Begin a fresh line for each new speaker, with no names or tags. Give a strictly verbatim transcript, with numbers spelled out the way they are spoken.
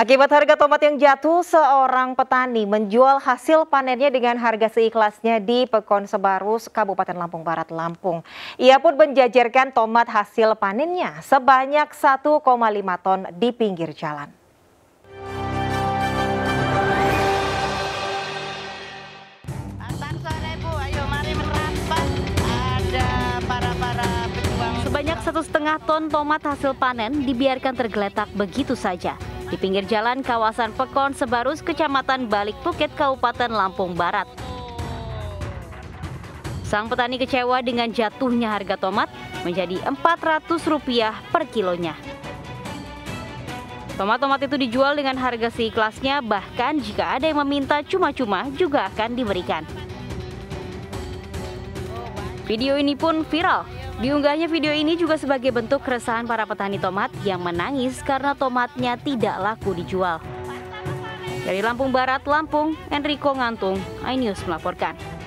Akibat harga tomat yang jatuh, seorang petani menjual hasil panennya dengan harga seikhlasnya di Pekon Sebarus, Kabupaten Lampung Barat, Lampung. Ia pun menjajarkan tomat hasil panennya sebanyak satu koma lima ton di pinggir jalan.
Sebanyak satu setengah ton tomat hasil panen dibiarkan tergeletak begitu saja di pinggir jalan kawasan Pekon Sebarus, Kecamatan Balik Bukit, Kabupaten Lampung Barat. Sang petani kecewa dengan jatuhnya harga tomat menjadi empat ratus rupiah per kilonya. Tomat-tomat itu dijual dengan harga seikhlasnya, bahkan jika ada yang meminta cuma-cuma juga akan diberikan. Video ini pun viral. Diunggahnya video ini juga sebagai bentuk keresahan para petani tomat yang menangis karena tomatnya tidak laku dijual. Dari Lampung Barat, Lampung, Enrico Ngantung, iNews melaporkan.